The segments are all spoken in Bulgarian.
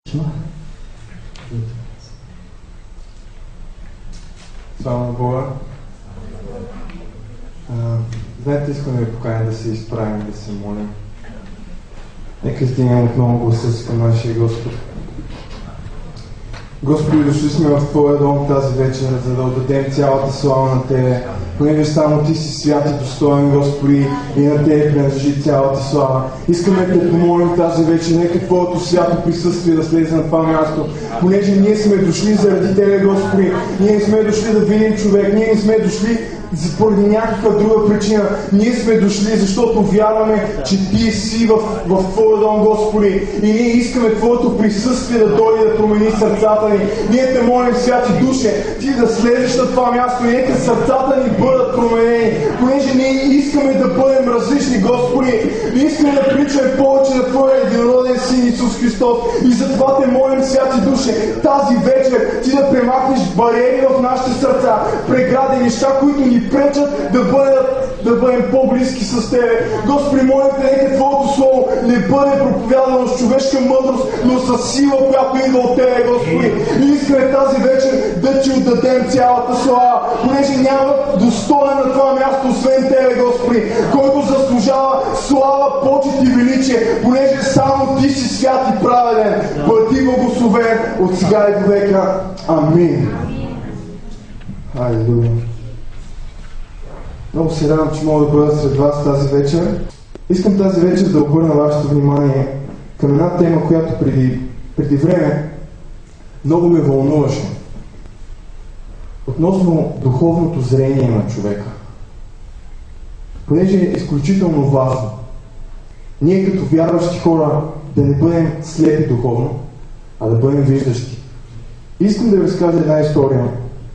Слава на Бога. Знаете, искам да ви поканя да се изправим и да се молим. Нека издигнем отново гласа си към нашия Господ. Господи, дошли сме в Твоя дом тази вечер, за да отдадем цялата слава на Тебе, понеже само Ти си свят и достоен, Господи, и на Тебе принадлежи цялата слава. Искаме да Те помолим тази вечер, нека Твоето свято присъствие да слезе на това място, понеже ние сме дошли заради Тебе, Господи. Ние не сме дошли да видим човек, ние не сме дошли поради някаква друга причина. Ние сме дошли, защото вярваме, че Ти си в Твоя дом, Господи. И ние искаме Твоето присъствие да дойде да промени сърцата ни. Ние Те молим, Святи Душе, Ти да слезеш на това място и нека сърцата ни бъдат променени. Понеже ние искаме да бъдем различни, Господи. Ние искаме да причаме повече на Твоя единороден Син Исус Христос. И затова Те молим, Святи Душе, тази вечер Ти да премахнеш бариери в нашите сърца, прегради, неща, които ни пречат да бъдем по-близки с Тебе. Господи, молим Те, нека Твоето Слово не бъде проповядано с човешка мъдрост, но с сила, която идва от Тебе, Господи. И искаме тази вечер да Ти отдадем цялата слава, понеже няма достоен на това място, освен Тебе, Господи, който заслужава слава, почет и величие, понеже само Ти си свят и праведен. Бъди благословен от сега и до века. Амин. Алелуя. Много се радвам, че мога да бъда сред вас тази вечер. Искам тази вечер да обърна вашето внимание към една тема, която преди време много ме вълнуваше. Относно духовното зрение на човека. Понеже е изключително важно ние като вярващи хора да не бъдем слепи духовно, а да бъдем виждащи. Искам да ви разкажа една история.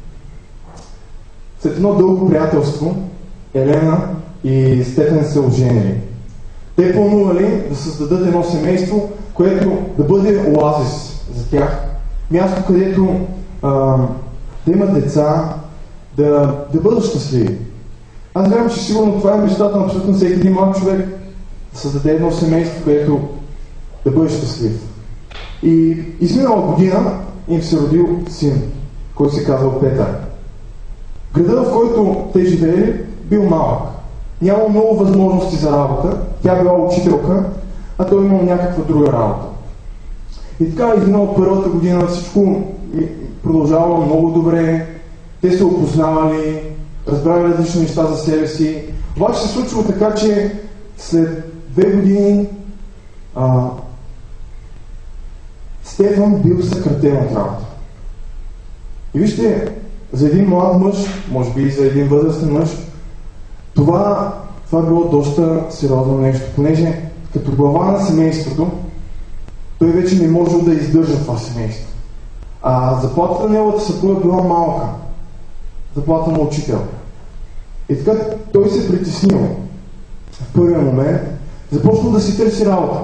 След едно дълго приятелство Елена и Стефан се оженили. Те планували да създадат едно семейство, което да бъде оазис за тях. Място, където да имат деца, да бъдат щастливи. Аз вярвам, че сигурно това е мечтата на абсолютно всеки един млад човек, да създаде едно семейство, където да бъде щастлив. И изминала година им се родил син, който се казва Петър. Градът, в който те живеели, бил малък. Нямал много възможности за работа. Тя била учителка, а той имал някаква друга работа. И така изминала първата година всичко продължавало много добре. Те се опознавали, разбрали различни неща за себе си. Обаче се случило така, че след 2 години Стефан бил съкратен от работа. И вижте, за един млад мъж, може би и за един възрастен мъж, това било доста сериозно нещо, понеже като глава на семейството, той вече не можел да издържа това семейство. А заплатата на неговата съпруга била малка. Заплата на учител. И така той се притеснил. В първия момент започнал да си търси работа.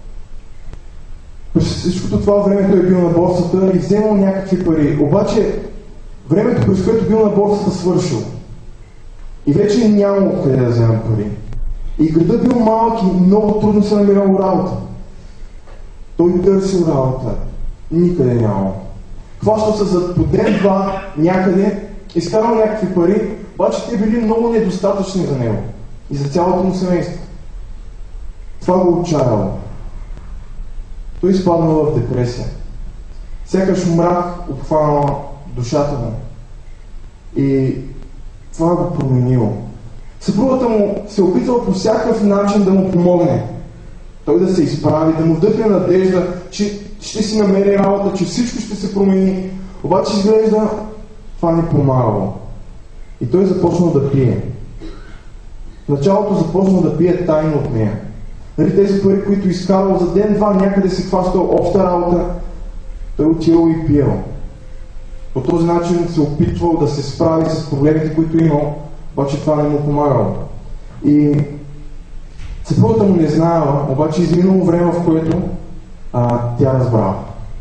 През всичкото това време той бил на борсата и вземал някакви пари. Обаче времето, през което бил на борсата, свършил. И вече нямало откъде да взема пари. И градът бил малък и много трудно се намирал работа. Той търсил работа. Никъде нямало. Хващал се за по ден-два някъде, изкарал някакви пари, обаче те били много недостатъчни за него и за цялото му семейство. Това го отчаяло. Той изпаднал в депресия. Сякаш мрак обхванала душата му. И това го променило. Съпругата му се опитвала по всякакъв начин да му помогне. Той да се изправи, да му вдъхне надежда, че ще си намери работа, че всичко ще се промени. Обаче изглежда това не помагало. И той започнал да пие. В началото започнал да пие тайно от нея. Нали, тези пари, които изкарал за ден-два някъде се хващал обща работа, той отивал и пиел. По този начин се опитвал да се справи с проблемите, които имал, обаче това не му помагало. И съпругата му не знаела, обаче изминало време, в което тя разбрала.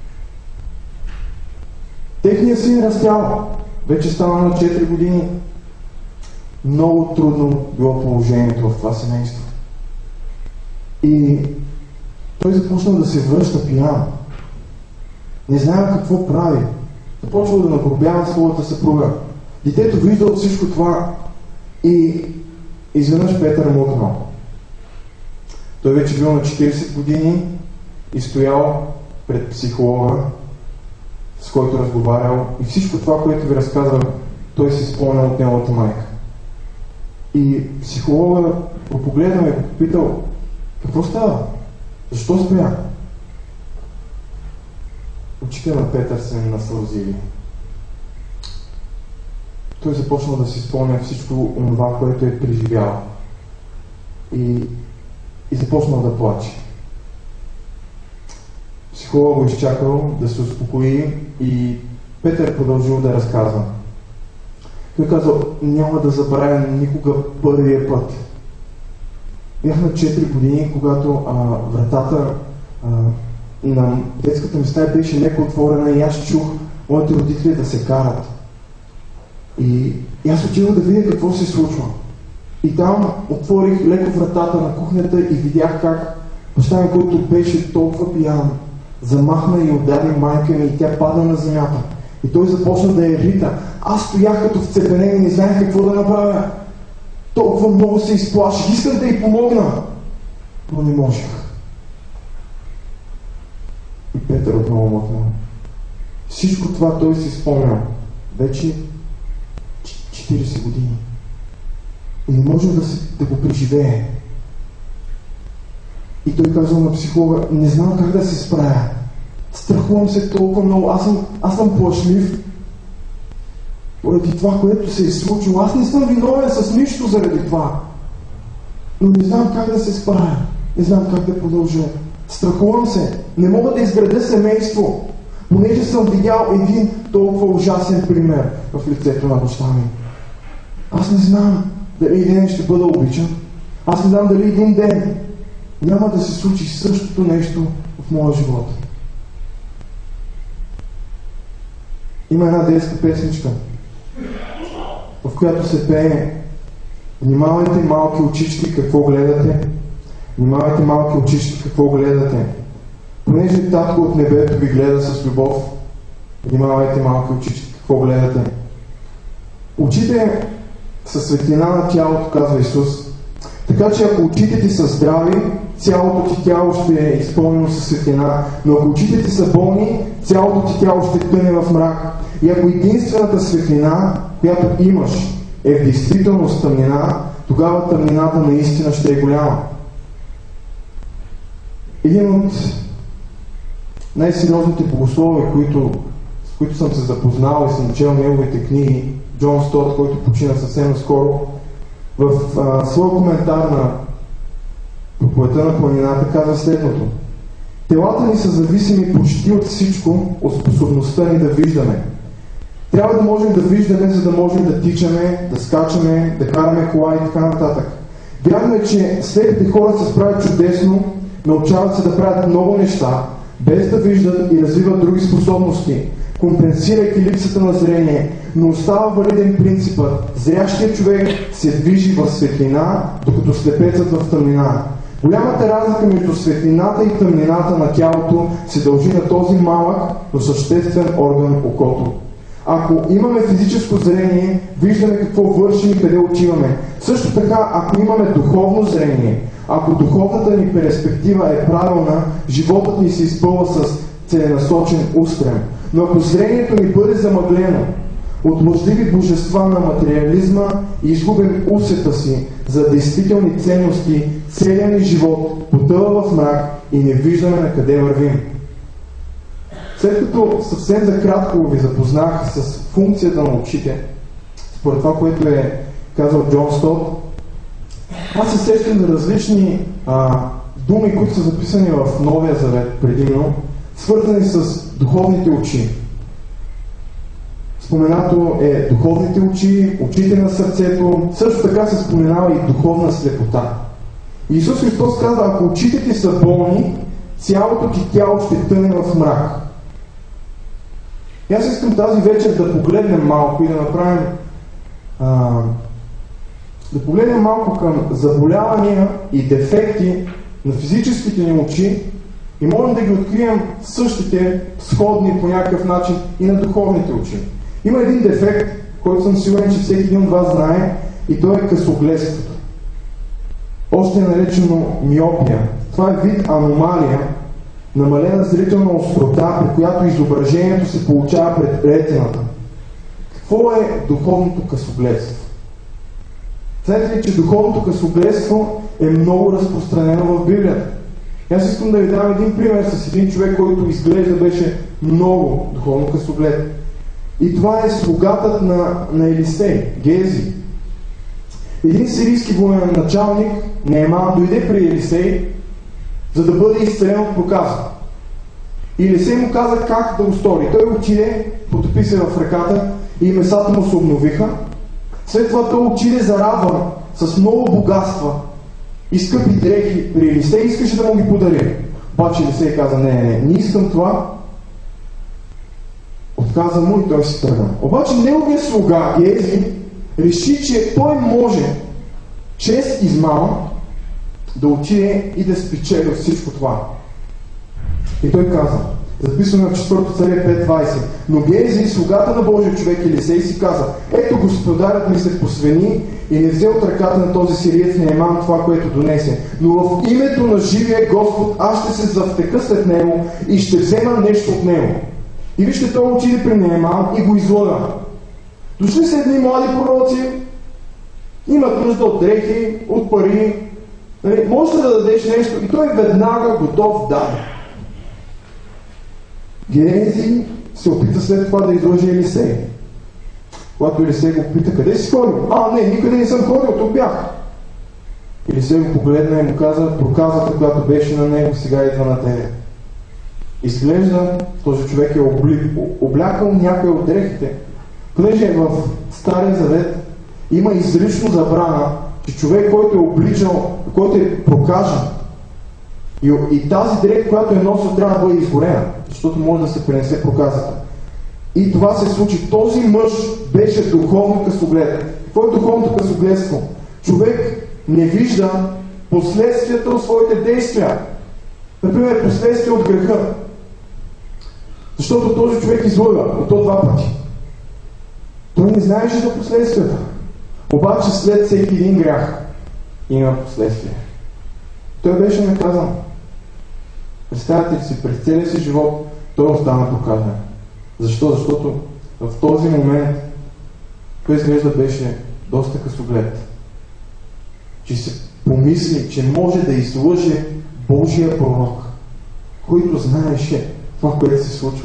Техният син растял, вече стана на 4 години. Много трудно било положението в това семейство. И той започнал да се връща пиян. Не знаел какво прави. Започвал да нагробява своята съпруга. Детето виждало всичко това и изведнъж Петър млъкнал. Той вече бил на 40 години и стоял пред психолога, с който разговарял, и всичко това, което ви разказва, той си спомнял от неговата майка. И психолога го погледнал и го попитал: какво става? Защо спря? Очите на Петър се насълзили. Той започнал да си спомня всичко това, което е преживял. И започнал да плаче. Психолог го изчакал да се успокои и Петър продължил да разказва. Той казал: няма да забравя никога първия път. Бях на 4 години, когато вратата на детската ми стая беше леко отворена и аз чух моите родители да се карат. И аз отидох да видя какво се случва. И там отворих леко вратата на кухнята и видях как баща ми, който беше толкова пиян, замахна и удари майка ми и тя пада на земята. И той започна да я рита. Аз стоях като вцепенен и не знаех какво да направя. Толкова много се изплаших. Искам да й помогна, но не можех. И Петър отново млъкна. Всичко това той си спомнял вече 40 години. И не може да го преживее. И той казал на психолога: не знам как да се справя. Страхувам се толкова много. Аз съм плашлив. Поради това, което се е случило. Аз не съм виновен с нищо заради това. Но не знам как да се справя. Не знам как да продължа. Страхувам се. Не мога да изградя семейство. Понеже съм видял един толкова ужасен пример в лицето на баща ми. Аз не знам дали един ден ще бъда обичан. Аз не знам дали един ден няма да се случи същото нещо в моя живот. Има една детска песничка, в която се пее: внимавайте, малки очички, какво гледате. Внимавайте, малки очички, какво гледате. Понеже татко от небето ви гледа с любов, внимавайте, малки очички, какво гледате. Очите са светлина на тялото, казва Исус. Така че ако очите ти са здрави, цялото ти тяло ще е изпълнено със светлина, но ако очите ти са болни, цялото ти тяло ще тъне в мрак. И ако единствената светлина, която имаш, е в действителност тъмнина, тогава тъмнината наистина ще е голяма. Един от най-сериозните богослови, с които съм се запознал и съм чел неговите книги, Джон Стот, който почина съвсем скоро, в своя коментар на проповедта на планината казва следното: телата ни са зависими почти от всичко, от способността ни да виждаме. Трябва да можем да виждаме, за да можем да тичаме, да скачаме, да караме кола и така нататък. Вярно е, че слепите хора се справят чудесно, научават се да правят много неща, без да виждат и развиват други способности, компенсирайки липсата на зрение, но остава валиден принципът: зрящият човек се движи в светлина, докато слепецът в тъмнина. Голямата разлика между светлината и тъмнината на тялото се дължи на този малък, но съществен орган — окото. Ако имаме физическо зрение, виждаме какво вършим и къде отиваме. Също така, ако имаме духовно зрение, ако духовната ни перспектива е правилна, животът ни се изпълва с целенасочен устрем. Но ако зрението ни бъде замъглено от лъжливи божества на материализма и изгубим усета си за действителни ценности, целият ни живот потъва в мрак и не виждаме на къде вървим. След като съвсем за кратко ви запознах с функцията на очите, според това, което е казал Джон Стот, аз се сещам за различни думи, които са записани в Новия Завет предимно, свързани с духовните очи. Споменато е духовните очи, очите на сърцето, също така се споменава и духовна слепота. Исус Христос каза: ако очите ти са болни, цялото ти тяло ще тъне в мрак. И аз искам тази вечер да погледнем малко и да направим да погледнем малко към заболявания и дефекти на физическите ни очи, И можем да ги открием същите, сходни по някакъв начин и на духовните учени. Има един дефект, който съм сигурен, че всеки един от вас знае, и то е късогледството. Още е наречено миопия. Това е вид аномалия, намалена зрителна острота, при която изображението се получава пред ретината. Какво е духовното късогледство? Знаете ли, че духовното късогледство е много разпространено в Библията? Аз искам да ви дам един пример с един човек, който изглежда беше много духовно късоглед. И това е слугатът на Елисей, Гези. Един сирийски военачалник, Нееман, дойде при Елисей, за да бъде изцелен от проказа. И Елисей му каза как да го стори. Той отиде, потопи се в ръката и месата му се обновиха. След това той отиде зарадван с много богатства и скъпи дрехи при Елисей, искаше да му ги подари. Обаче Елисей каза, не искам това. Отказа му и той си тръгна. Обаче неговият слуга Гези реши, че той може чрез измама да отиде и да спечели от всичко това. И той каза, записваме в 4 Царе 5:20, но Гези, слугата на Божия човек Елисей, си каза, ето господарят ми се посвени и не взе от ръката на този сириец Нееман това, което донесе. Но в името на живия Господ аз ще се завтека след него и ще взема нещо от него. И вижте, той отиде при Нееман и го излъга. Дошли са едни млади пророци, имат нужда от дрехи, от пари, може да дадеш нещо и той веднага готов даде. Гези се опита след това да излъже Елисей. Когато Елисей го пита, къде си ходил? Не, никъде не съм ходил, тук бях. Елисей го погледна и му каза, проказата, която беше на него, сега идва на тебе. Изглежда, този човек е облякал някой от дрехите. Понеже в Стария Завет има изрично забрана, че човек, който е обличал, който е прокажен, и тази дреха, която е носил, трябва да бъде изгорена, защото може да се пренесе проказата. И това се случи. Този мъж беше духовно късоглед. Какво е духовното късогледство? Човек не вижда последствията от своите действия. Например, последствия от греха. Защото този човек излъга от то 2 пъти. Той не знаеше за последствията. Обаче след всеки един грях има последствия. Той беше наказан. Представете ли си, през целия си живот той остана прокажен. Защо? Защото в този момент той изглежда беше доста късоглед. Че се помисли, че може да излъже Божия пророк, който знаеше това, което се случва.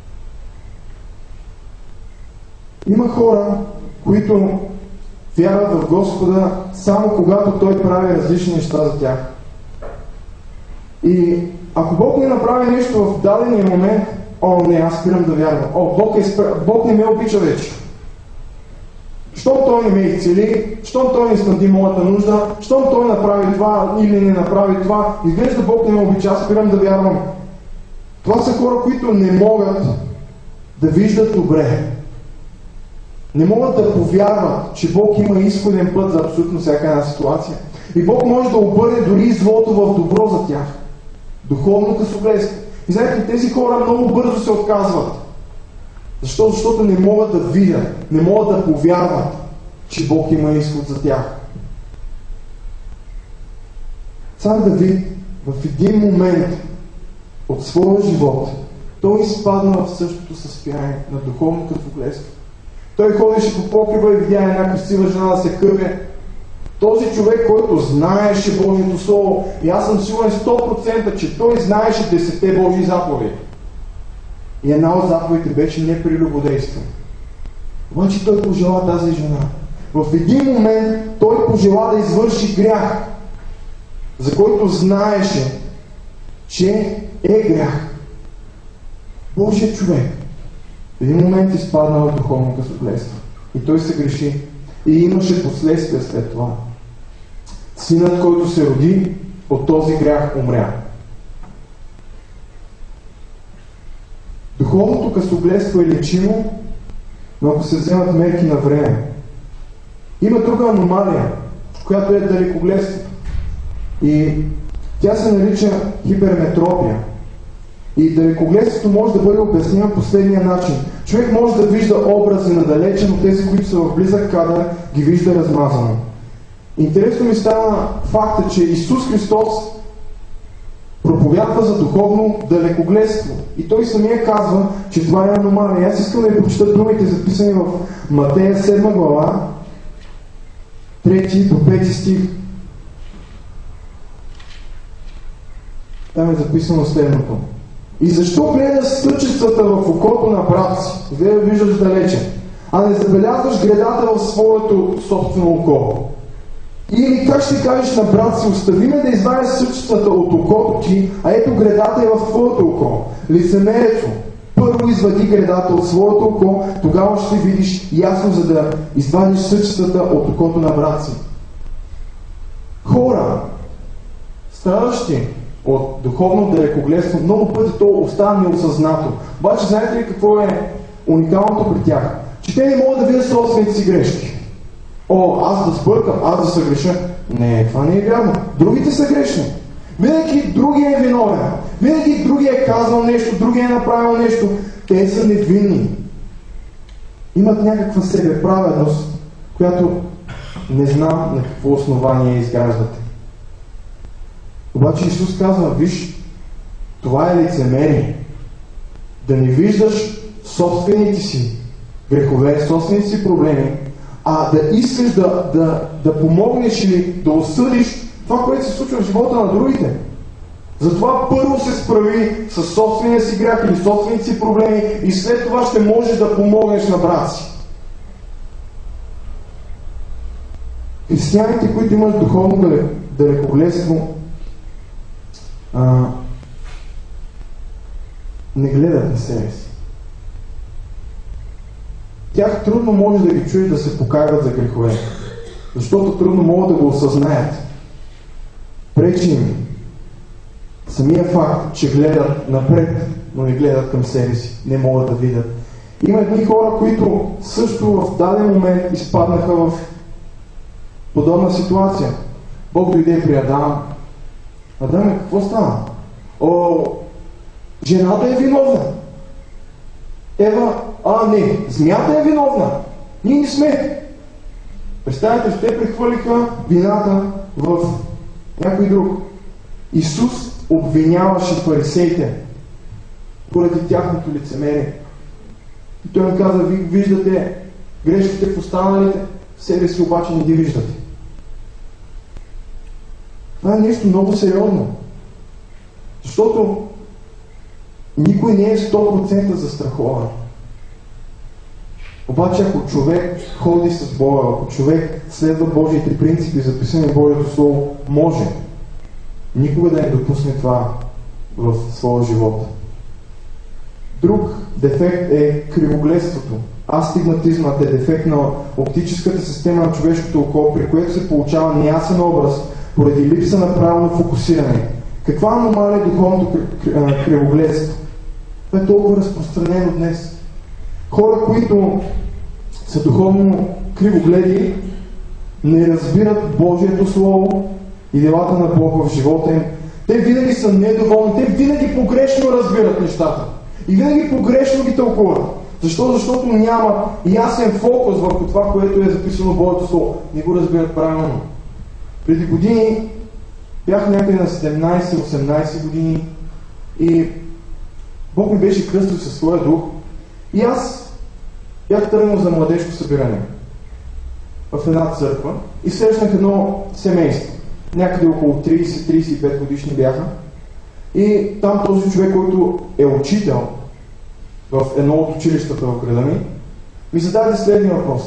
Има хора, които вярват в Господа само когато Той прави различни неща за тях. И ако Бог не направи нещо в дадения момент, не, аз спирам да вярвам. Бог не ме обича вече. Щом Той не ме изцели, щом Той не снабди моята нужда, щом Той направи това или не направи това, изглежда Бог не ме обича, аз спирам да вярвам. Това са хора, които не могат да виждат добре. Не могат да повярват, че Бог има изходен път за абсолютно всяка една ситуация. И Бог може да обърне дори злото в добро за тях. Духовно късогледство. И знаете, тези хора много бързо се отказват. Защо? Защото не могат да видят, не могат да повярват, че Бог има изход за тях. Цар Давид в един момент от своя живот той изпадна в същото състояние на духовно късогледство. Той ходеше по покрива и видя една красива жена да се къпе. Този човек, който знаеше Божието Слово, и аз съм сигурен 100%, че той знаеше 10 Божии заповеди. И една от заповедите беше непрелюбодейство. Обаче той пожела тази жена. В един момент той пожела да извърши грях, за който знаеше, че е грях. Божият човек в един момент изпадна в духовно късогледство. И той се греши. И имаше последствия след това. Синът, който се роди от този грях, умря. Духовното късогледство е лечимо, но ако се вземат мерки на време. Има друга аномалия, която е далекогледството. И тя се нарича хиперметропия. И далекогледството може да бъде обяснено последния начин. Човек може да вижда образи надалече, но тези, които са в близък кадър, ги вижда размазано. Интересно ми стана факта, че Исус Христос проповядва за духовно далекогледство. И той самия казва, че това е аномалия. Аз искам да ви прочита думите, записани в Матея 7 глава, 3 до 5 стих. Там е записано следното. И защо гледаш съчицата в окото на брат си, за да виждаш далече, а не забелязваш гредата в своето собствено око? Или как ще кажеш на брат си, остави ме да извадиш съчицата от окото ти, а ето гредата е в твоето око? Лицемерецо, първо извади гредата от своето око, тогава ще видиш ясно, за да извадиш съчицата от окото на брат си. Хора, страдащи от духовно далекогледство, много пъти то остава неосъзнато. Обаче знаете ли какво е уникалното при тях? Че те не могат да видят собствените си грешки. О, аз да сбъркам, аз да съгреша. Не, това не е вярно. Другите са грешни. Винаги другия е виновен. Винаги другия е казал нещо, другия е направил нещо. Те са невинни. Имат някаква себеправедност, която не знам на какво основание изграждате. Обаче Исус казва, виж, това е лицемерие. Да не виждаш собствените си грехове, собствените си проблеми, а да искаш да помогнеш или да осъдиш това, което се случва в живота на другите. Затова първо се справи с собствения си грях или собствените си проблеми и след това ще можеш да помогнеш на брат си. Християните, които имат духовно далекогледство, не гледат на себе си. Тях трудно може да ги чуеш да се покаяват за грехове, защото трудно могат да го осъзнаят. Пречи им самия факт, че гледат напред, но не гледат към себе си, не могат да видят. Има едни хора, които също в даден момент изпаднаха в подобна ситуация. Бог дойде при Адам. Адаме, какво стана? О, жената е виновна. Ева, не, змията е виновна. Ние не сме. Представете, те прехвърлиха вината в някой друг. Исус обвиняваше фарисеите поради тяхното лицемерие. И той им каза, ви виждате грешките в останалите, себе си обаче не ги виждате. Това е нещо много сериозно. Защото никой не е 100% застрахован. Обаче ако човек ходи с Бога, ако човек следва Божиите принципи, записани в Божието Слово, може никога да не допусне това в своя живот. Друг дефект е кривогледството. Астигматизмът е дефект на оптическата система на човешкото око, при което се получава неясен образ поради липса на правилно фокусиране. Каква аномалия е духовното кривогледство? Това е толкова разпространено днес. Хора, които са духовно кривогледи, не разбират Божието Слово и делата на Бог в живота им. Те винаги са недоволни, те винаги погрешно разбират нещата. И винаги погрешно ги тълкуват. Защо? Защото няма ясен фокус върху това, което е записано в Божието Слово. Не го разбират правилно. Преди години бях някъде на 17-18 години и Бог ми беше кръстил със своя дух и аз бях тръгнал за младежко събиране в една църква и срещнах едно семейство. Някъде около 30-35 годишни бяха и там този човек, който е учител в едно от училищата в града ми зададе следния въпрос.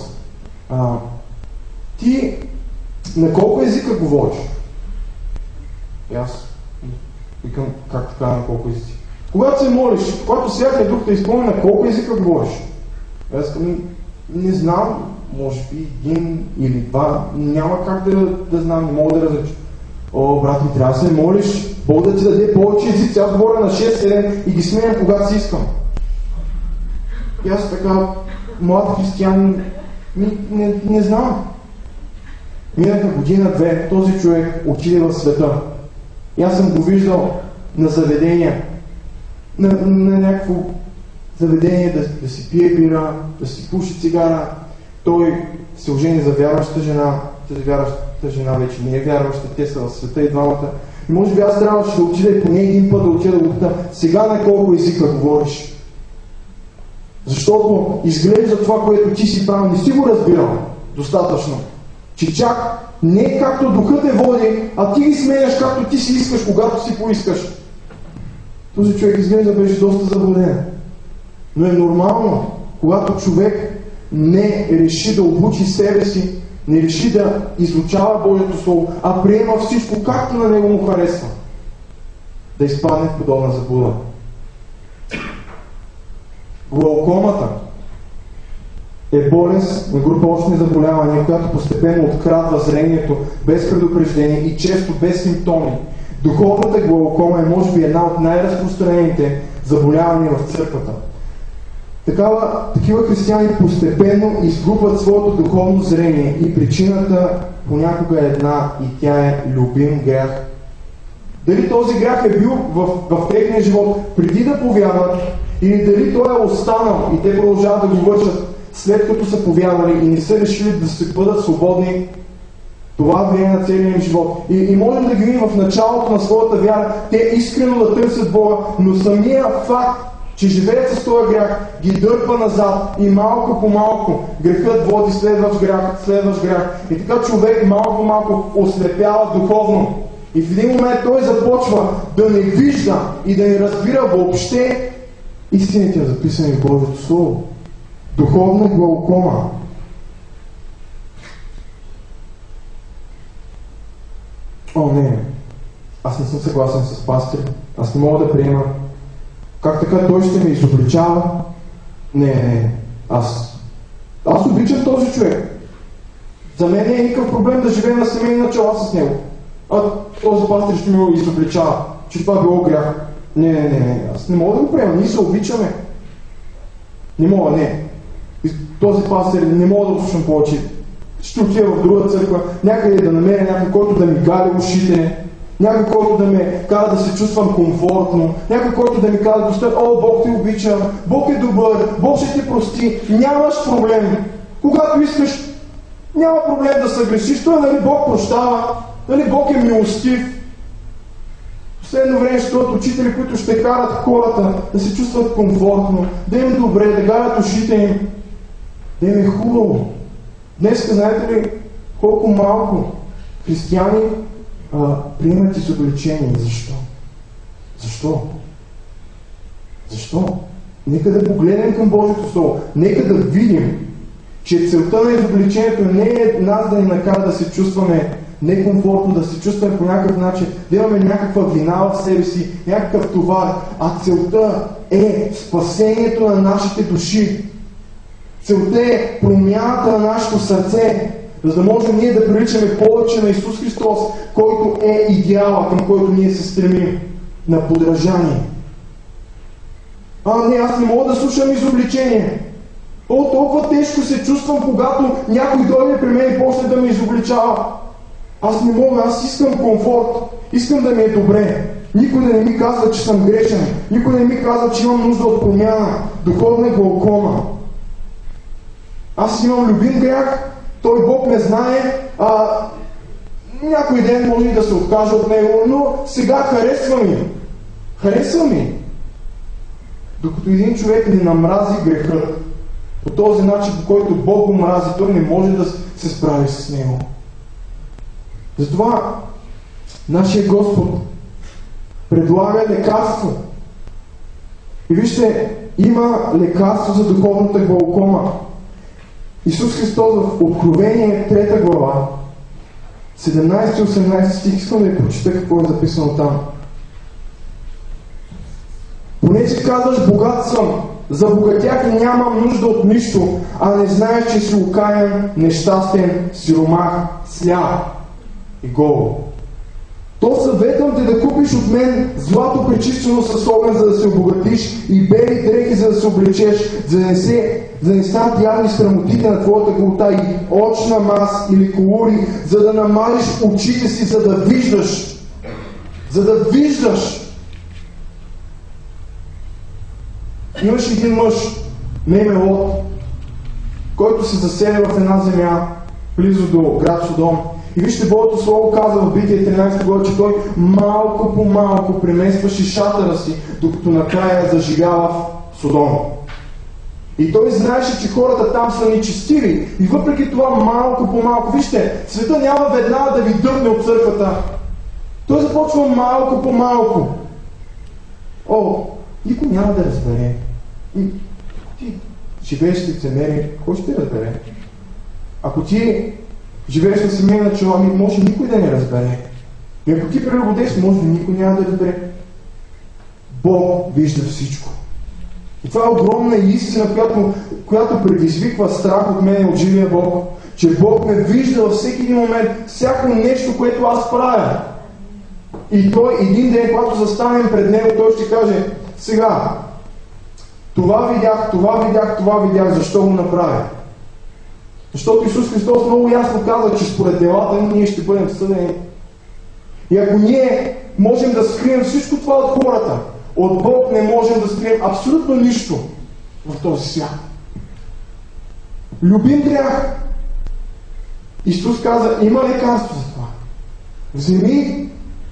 Ти на колко езика говориш? И аз викам, как така на колко езици? Когато се молиш, когато Святия Дух те изпълни, на колко езика говориш? Аз не знам, може би един или два, няма как да знам, не мога да различа. О, брат ми, трябва да се молиш, Бог да ти даде повече езици, аз говоря на 6-7 и ги сменям когато си искам. И аз така, млад християн, не знам. Минаха година-две, този човек отиде в света. И аз съм го виждал на заведения. на някакво заведение да си пие бира, да си пуши цигара. Той се ожени за вярваща жена. Тази вярваща жена вече не е вярваща, те са в света и двамата. И може би аз трябваше да отида и поне един път да отида да го питам: сега на колко езика говориш? Защото изглежда това, което ти си правил, не си го разбирал достатъчно. Че чак не както духът те води, а ти ги сменяш както ти си искаш, когато си поискаш. Този човек изглежда беше доста заблуден. Но е нормално, когато човек не реши да обучи себе си, не реши да изучава Божието Слово, а приема всичко както на него му харесва, да изпадне в подобна заблуда. Глаукомата е болест на група очни заболявания, която постепенно открадва зрението без предупреждение и често без симптоми. Духовната глаукома е може би една от най-разпространените заболявания в църквата. Такива християни постепенно изгубват своето духовно зрение и причината понякога е една и тя е любим грях. Дали този грях е бил в техния живот преди да повярват, или дали той е останал и те продължават да го вършат след като са повярвали и не са решили да се бъдат свободни, това влияе на целия им живот. И можем да ги видим в началото на своята вяра, те искрено да търсят Бога, но самия факт, че живеят с този грях, ги дърпа назад и малко по малко грехът води следващ грях. И така човек малко по малко ослепява духовно. И в един момент той започва да не вижда и да не разбира въобще истините, записани в Божието Слово. Духовна глаукома. Не. Аз не съм съгласен с пастир. Аз не мога да приема. Как така той ще ме изобличава? Не. Аз обичам този човек. За мен не е никакъв проблем да живея на семейни начала с него. Този пастир ще ме изобличава, че това било грях. Не. Аз не мога да го приема. Ние се обичаме. Не мога, не. Този пастир не мога да го слушам повече. Ще отида в друга църква, някъде да намеря някой, който да ми галя ушите, някой, който да ме кара да се чувствам комфортно, някой, който да ми казва достатъчно: о, Бог те обича, Бог е добър, Бог ще ти прости, нямаш проблем. Когато искаш, няма проблем да се грешиш. Той, нали, Бог прощава, нали, Бог е милостив. Последно време ще бъдат учители, които ще карат хората да се чувстват комфортно, да им добре, да галят ушите им, да им е хубаво. Днес, знаете ли колко малко християни приемат изобличение? Защо? Нека да погледнем към Божието Слово. Нека да видим, че целта на изобличението не е нас да ни накара да се чувстваме некомфортно, да се чувстваме по някакъв начин, да имаме някаква вина в себе си, някакъв товар, а целта е спасението на нашите души. Целта е промяната на нашето сърце, за да можем ние да приличаме повече на Исус Христос, който е идеала, към който ние се стремим на подражание. Не, аз не мога да слушам изобличение. Толкова тежко се чувствам, когато някой дойде при мен и почне да ме изобличава. Аз не мога, аз искам комфорт, искам да ми е добре. Никой да не ми казва, че съм грешен, никой да не ми казва, че имам нужда от промяна, духовна глаукома. Аз имам любим грях, той Бог не знае, някой ден може и да се откаже от него, но сега харесва ми. Докато един човек не намрази грехът по този начин, по който Бог го мрази, той не може да се справи с него. Затова нашия Господ предлага лекарство. И вижте, има лекарство за духовната глаукома. Исус Христос в Откровение 3 глава, 17 и 18 стих, искам да ви прочита какво е записано там. Понеже казваш: богат съм, забогатях и нямам нужда от нищо, а не знаеш, че си окаян, нещастен, сиромах, сляп и гол. То съветвам те да купиш от мен злато пречистено с огън, за да се обогатиш, и бели дрехи, за да се облечеш, за да не станат явни срамотите на твоята голота, и очна мас или колури, за да намалиш очите си, за да виждаш. Имаше един мъж, на име Лот, който се заселя в една земя, близо до град Содом. И вижте, Божието Слово казва в Битие 13 глава, че той малко по малко преместваше шатъра си, докато накрая зажигава в Содом. И той знаеше, че хората там са нечестиви. И въпреки това малко по малко, вижте, света няма веднага да ви дърне от църквата. Той започва малко по малко. Никой няма да разбере. Ти живееш с лицемерие, кой ще разбере? Ако ти живееш на семейна чела, може никой да не разбере. И ако ти прелюбодейш, може никой няма да разбере. Бог вижда всичко. И това е огромна истина, която предизвиква страх от мен и от живия Бог. Че Бог ме вижда във всеки един момент, всяко нещо, което аз правя. И той един ден, когато застанем пред Него, той ще каже: сега, това видях, защо го направя? Защото Исус Христос много ясно каза, че според делата ние ще бъдем съдени. И ако ние можем да скрием всичко това от хората, от Бог не можем да скрием абсолютно нищо в този свят. Любим грях. Исус каза: има лекарство за това. Вземи,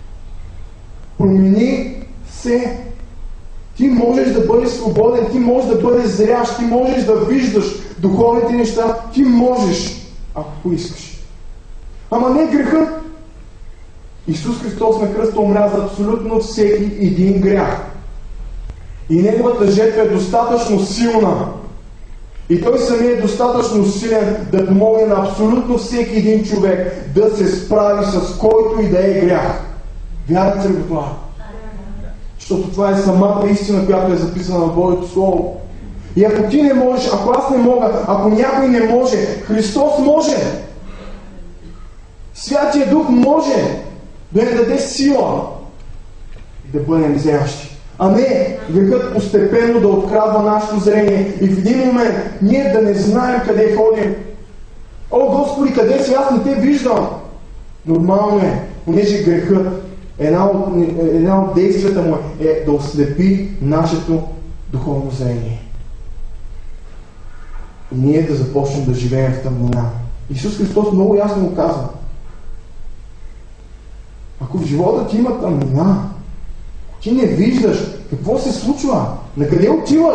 промени се. Ти можеш да бъдеш свободен, ти можеш да бъдеш зрящ, ти можеш да виждаш духовните неща, ти можеш, ако поискаш. Ама не грехът. Исус Христос на кръста умря за абсолютно всеки един грях. И Неговата жертва е достатъчно силна. И Той самия е достатъчно силен да помогне на абсолютно всеки един човек да се справи с който и да е грях. Вярвате ли в това? Защото това е самата истина, която е записана в Божието Слово. И ако ти не можеш, ако аз не мога, ако някой не може, Христос може. Святия Дух може да ни даде сила и да бъдем зрящи. А не грехът постепенно да открадва нашето зрение и в един момент ние да не знаем къде ходим. Господи, къде си? Аз не те виждам. Нормално е, понеже грехът, една от действията му е да ослепи нашето духовно зрение. И ние да започнем да живеем в тъмнина. Исус Христос много ясно го казва. Ако в живота ти има тъмнина, ти не виждаш какво се случва, на къде отиваш?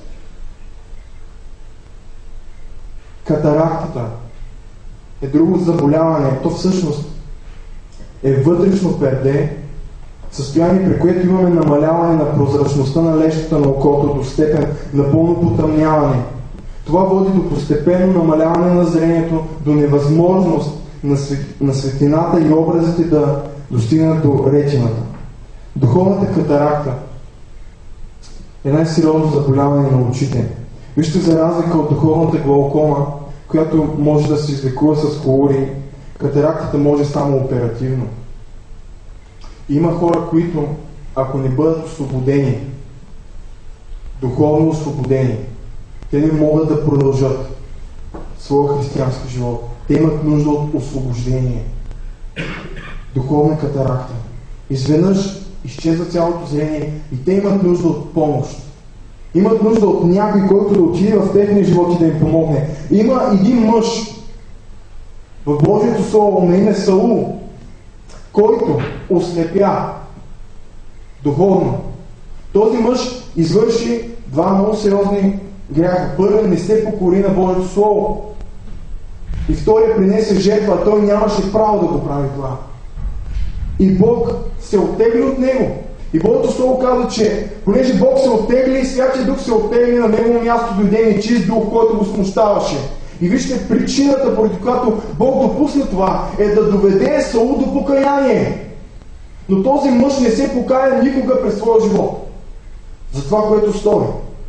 Катарактата е друго заболяване. То всъщност е вътрешно перде, състояние, при което имаме намаляване на прозрачността на лещата на окото до степен на пълно потъмняване. Това води до постепенно намаляване на зрението, до невъзможност на светлината и образите да достигнат до ретината. Духовната катаракта е най-сериозно заболяване на очите. Вижте, за разлика от духовната глаукома, която може да се излекува с колури, катарактата може само оперативно. Има хора, които, ако не бъдат освободени, духовно освободени, те не могат да продължат своя християнски живот. Те имат нужда от освобождение. Духовна катаракта. Изведнъж изчезва цялото зрение и те имат нужда от помощ. Имат нужда от някой, който да отиде в техния живот и да им помогне. Има един мъж в Божието Слово на име Саул, който ослепя духовно. Този мъж извърши два много сериозни гряха. Първият, не се покори на Божието Слово. И втория, принесе жертва, а той нямаше право да го прави това. И Бог се оттегли от него. И Божието Слово казва, че понеже Бог се оттегли, Святия Дух се оттегли, на негово място дойде нечист дух, който го смущаваше. И вижте, причината, поради която Бог допусна това, е да доведе Саул до покаяние. Но този мъж не се покая никога през своя живот за това, което стори.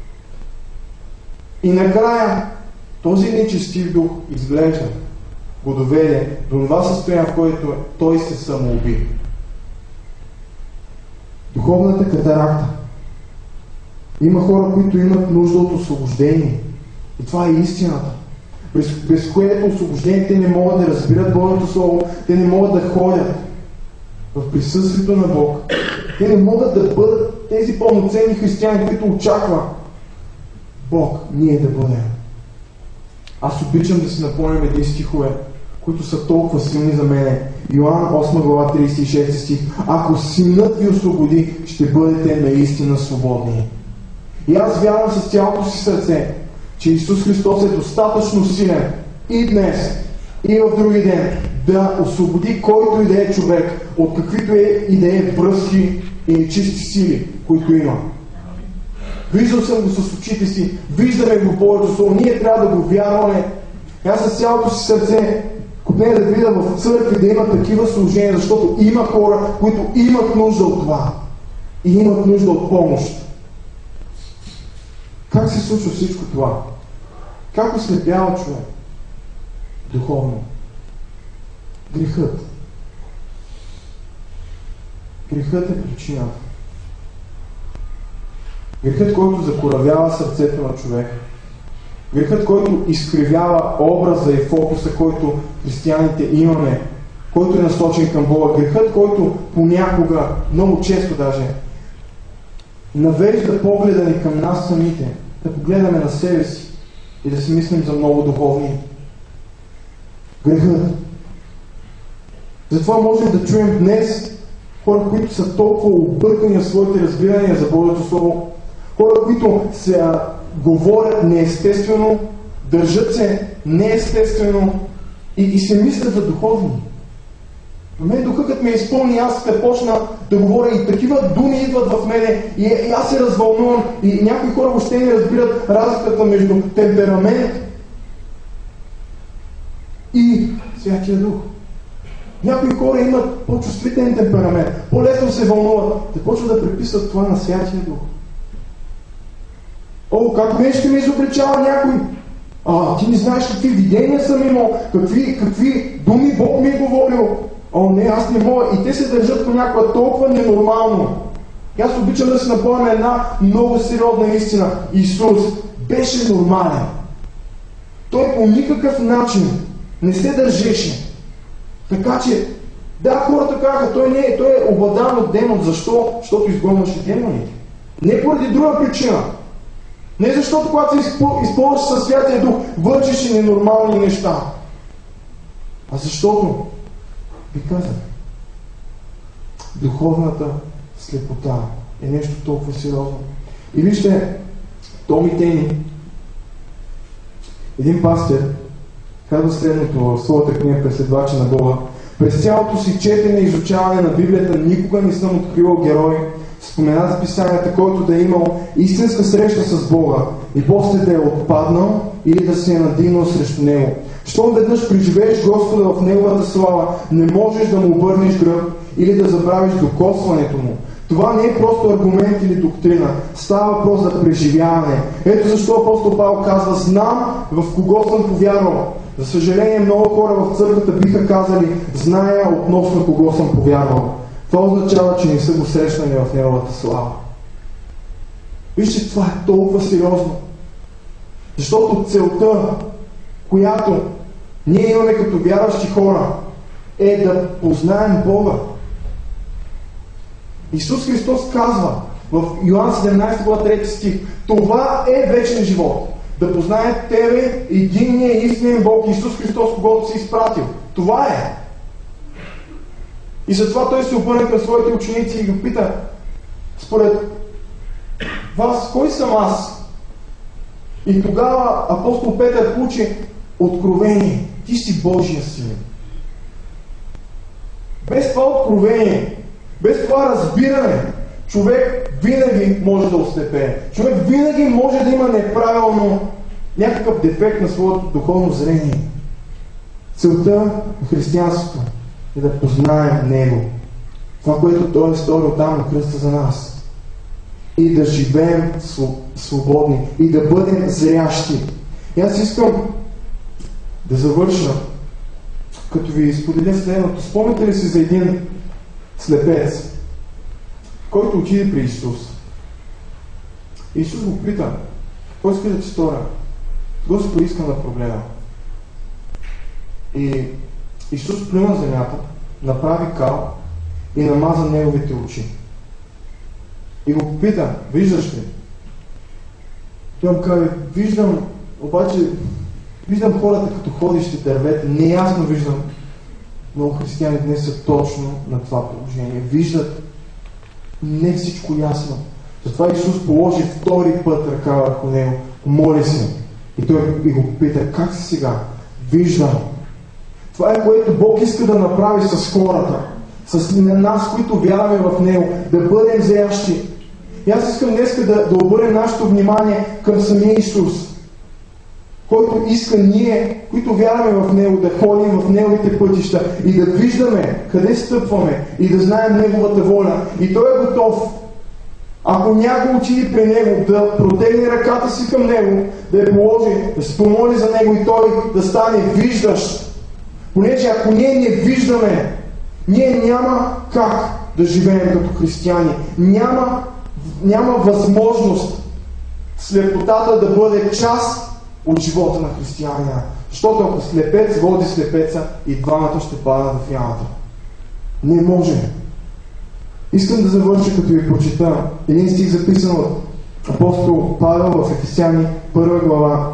И накрая този нечестив дух изглежда го доведе до това състояние, в което той се самоуби. Духовната катаракта. Има хора, които имат нужда от освобождение. И това е истината. Без което освобождение те не могат да разбират Божието Слово, те не могат да ходят в присъствието на Бог. Те не могат да бъдат тези пълноценни християни, които очаква Бог ние да бъдем. Аз обичам да си напомням един стихове, които са толкова силни за мене. Йоан 8 глава 36 стих. Ако Синът ви освободи, ще бъдете наистина свободни. И аз вярвам с цялото си сърце, че Исус Христос е достатъчно силен и днес, и в други ден, да освободи който и да е човек от каквито и да е връзки и нечисти сили, които има. Виждал съм го с очите си, виждаме го Божието Слово, ние трябва да го вярваме. Аз с цялото си сърце не да видя в църкви да има такива служения, защото има хора, които имат нужда от това и имат нужда от помощ. Как се случва всичко това? Как ослепява човек? Духовно. Грехът. Грехът е причината. Грехът, който закоравява сърцето на човек. Грехът, който изкривява образа и фокуса, който християните имаме, който е насочен към Бога. Грехът, който понякога, много често даже, навежда погледа ни към нас самите, да погледаме на себе си и да си мислим за много духовни. Грехът. Затова можем да чуем днес хора, които са толкова объркани в своите разбирания за Божието Слово, хора, които се говорят неестествено, държат се неестествено и се мислят за духовни. В мен духът ме изпълни, аз ще почна да говоря и такива думи идват в мене и аз се развълнувам и някои хора въобще не разбират разликата между темперамент и Святия Дух. Някои хора имат по-чувствителен темперамент, по-лесно се вълнуват, те почват да приписват това на Святия Дух. О, как мен ще ме изобличава някой? Ти не знаеш какви видения съм имал, какви думи Бог ми е говорил. О, не, аз не мога. И те се държат по някаква толкова ненормално. И аз обичам да си напомня една много сериозна истина. Исус беше нормален. Той по никакъв начин не се държеше. Така че, да, хората казаха, той е обладан от демон. Защо? Защото изгонваше демоните. Не поради друга причина. Не защото, когато се използваше със Святия Дух, вършеше ненормални неща. А защото, ви казах, духовната слепота е нещо толкова сериозно. И вижте, Томи Тени, един пастир, казва следното в своята книга "Преследвачи на Бога": през цялото си четене и изучаване на Библията никога не съм откривал герой, споменат в писанията, който да е имал истинска среща с Бога и после да е отпаднал или да се е надигнал срещу Него. Щом веднъж преживееш Господа в Неговата слава, не можеш да му обърнеш гръб или да забравиш докосването му. Това не е просто аргумент или доктрина. Става въпрос за преживяване. Ето защо апостол Павел казва: знам в кого съм повярвал. За съжаление, много хора в църквата биха казали: зная относно кого съм повярвал. Това означава, че не са го срещнали в Неговата слава. Вижте, това е толкова сериозно. Защото целта, която ние имаме като вярващи хора, е да познаем Бога. Исус Христос казва в Йоан 17 глава 3 стих: това е вечен живот. Да познаят Тебе, единния истинен Бог, Исус Христос, когото си изпратил. Това е. И затова Той се обърне към своите ученици и го пита: според вас, кой съм аз? И тогава апостол Петър получи откровение: ти си Божия син. Без това откровение, без това разбиране, човек винаги може да ослепее. Човек винаги може да има неправилно някакъв дефект на своето духовно зрение. Целта на християнството е да познаем Него. Това, което Той е сторил там на кръста за нас. И да живеем свободни. И да бъдем зрящи. И аз искам да завърша, като ви споделя следното. Спомните ли си за един слепец, който отиде при Исус? Исус го пита: кой иска да ти сторя? Господи, искам да прогледам. И Исус плюна земята, направи кал и намаза неговите очи. И го попита: виждаш ли? Той му казва: виждам хората като ходещи дървета, неясно виждам. Много християни днес са точно на това положение. Виждат не всичко ясно. Затова Исус положи втори път ръка върху него, моли се. И той го попита: как си сега? Виждам. Това е, което Бог иска да направи с хората, с нас, които вярваме в Него, да бъдем зрящи. И аз искам днес да обърнем нашето внимание към самия Исус, който иска ние, които вярваме в Него, да ходим в Неговите пътища и да виждаме къде стъпваме и да знаем Неговата воля. И Той е готов, ако някой отиде при Него, да протегне ръката си към Него, да я положи, да се помоли за Него и Той да стане виждащ. Понеже ако ние не виждаме, ние няма как да живеем като християни. Няма възможност слепотата да бъде част от живота на християнина. Защото ако слепец води слепеца, и двамата ще падат в ямата. Не може. Искам да завърша, като ви прочита един стих, записан от апостол Павел в Ефесяни 1 глава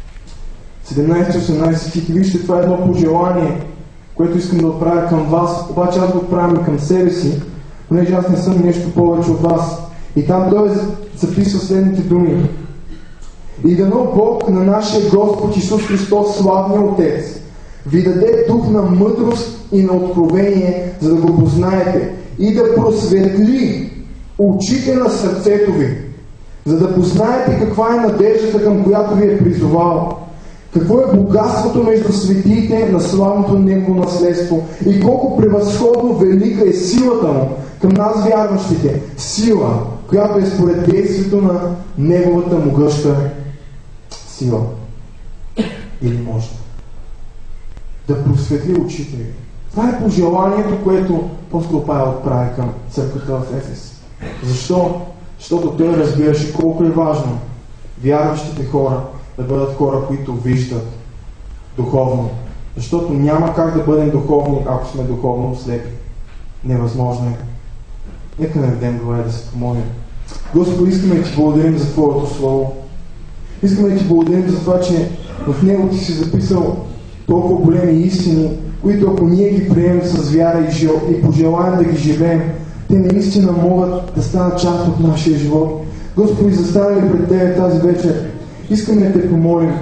17-18 стихи. Вижте, това е едно пожелание, което искам да отправя към вас, обаче аз го отправям към себе си, понеже аз не съм нещо повече от вас. И там той записва следните думи: и дано Бог на нашия Господ Исус Христос, славния Отец, ви даде дух на мъдрост и на откровение, за да го познаете, и да просветли очите на сърцето ви, за да познаете каква е надеждата, към която ви е призовал, какво е богатството между светиите на славното Негово наследство и колко превъзходно велика е силата Му към нас вярващите. Сила, която е според действието на Неговата могъща сила или мощ. Да просветли очите ви. Това е пожеланието, което апостол Павел отправи към църквата в Ефес. Защо? Защото той разбираше колко е важно вярващите хора да бъдат хора, които виждат духовно. Защото няма как да бъдем духовни, ако сме духовно слепи. Невъзможно е. Нека не дадем глава да се помолим. Господи, искаме да Ти благодарим за Твоето Слово. Искаме да Ти благодарим за това, че в него Ти си записал толкова големи истини, които ако ние ги приемем с вяра и пожелаем да ги живеем, те наистина могат да станат част от нашия живот. Господи, застанали пред Тебе тази вечер, искаме да Те помолим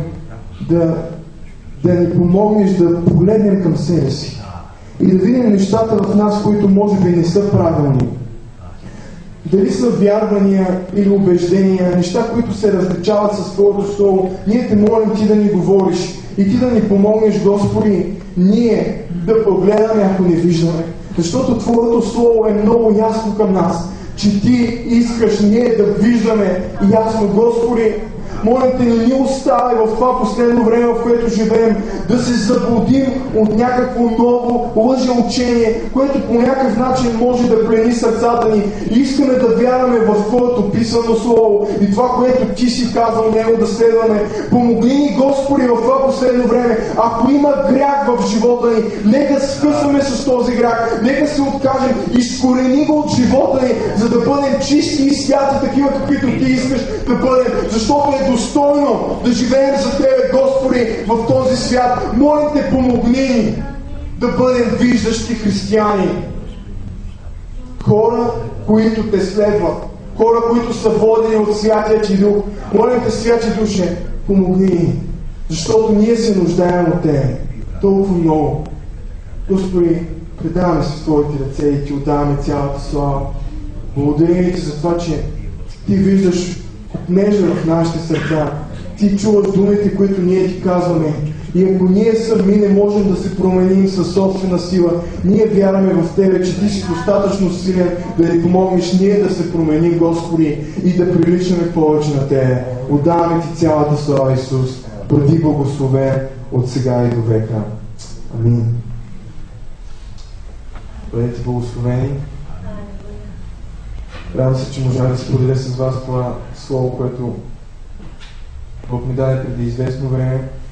да ни помогнеш да погледнем към себе си и да видим нещата в нас, които може би не са правилни. Дали са вярвания или убеждения, неща, които се различават с Твоето Слово, ние Те молим Ти да ни говориш и Ти да ни помогнеш, Господи, ние да погледаме, ако не виждаме. Защото Твоето Слово е много ясно към нас, че Ти искаш ние да виждаме ясно, Господи. Моля Те, не ни оставай в това последно време, в което живеем, да се заблудим от някакво ново лъжеучение, което по някакъв начин може да плени сърцата ни. И искаме да вярваме в Твоето писано Слово и това, което Ти си казал него да следваме. Помогни ни, Господи, в това последно време. Ако има грях в живота ни, нека скъсваме с този грях, нека се откажем, изкорени го от живота ни, за да бъдем чисти и святи, такива каквито Ти искаш да бъдем, защото е достойно да живеем за Тебе, Господи, в този свят. Молим Те, помогни ни да бъдем виждащи християни. Хора, които Те следват. Хора, които са водени от Святия Ти Дух. Молим Те, Святи Душе, помогни ни, защото ние се нуждаем от Тебе толкова много. Господи, предаваме се в Твоите ръце и Ти отдаваме цялата слава. Благодарим Ти за това, че Ти виждаш копнежа в нашите сърца. Ти чуваш думите, които ние Ти казваме. И ако ние сами не можем да се променим със собствена сила, ние вярваме в Тебе, че Ти си достатъчно силен да ни помогнеш ние да се променим, Господи, и да приличаме повече на Тебе. Отдаваме Ти цялата слава, Исус. Бъди благословен от сега и до века. Амин. Бъдете благословени. Радвам се, че можа да споделя с вас това слово, което Бог ми даде преди известно време.